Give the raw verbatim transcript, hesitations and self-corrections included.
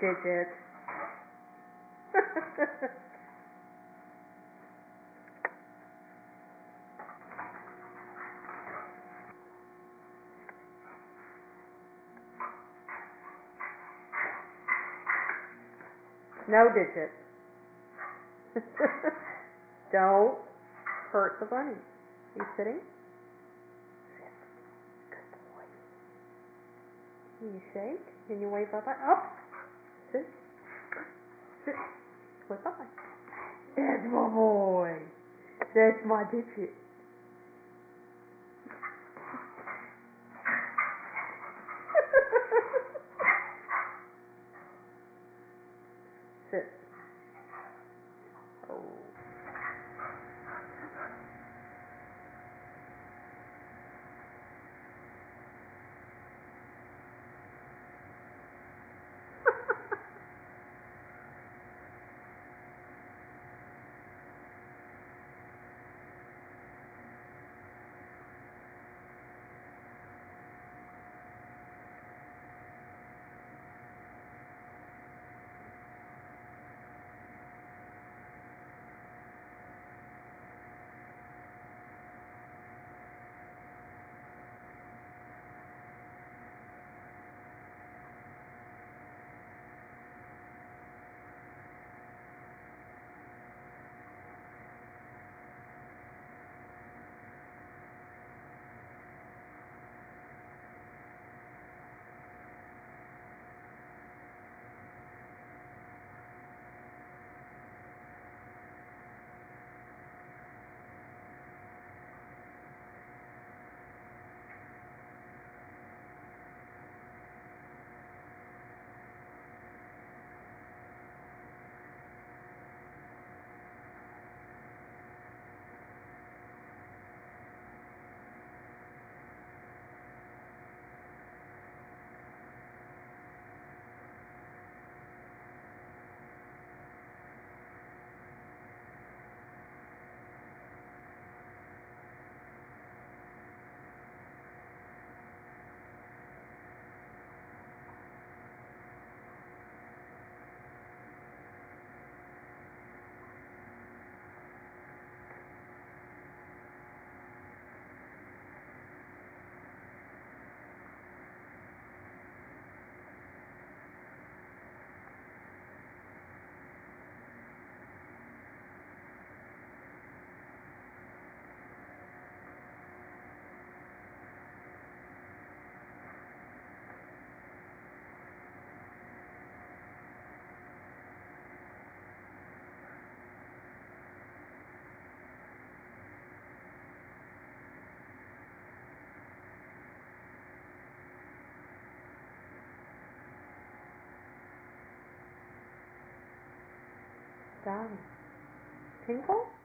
Digit. No, Digit. Don't hurt the bunny. You sitting? Sit. Good boy. Can you shake? Can you wave bye-bye? Up. Sit. Sit. Wave bye-bye. That's my boy. That's my Digit. Sit. Oh. Dottie. Tinkle?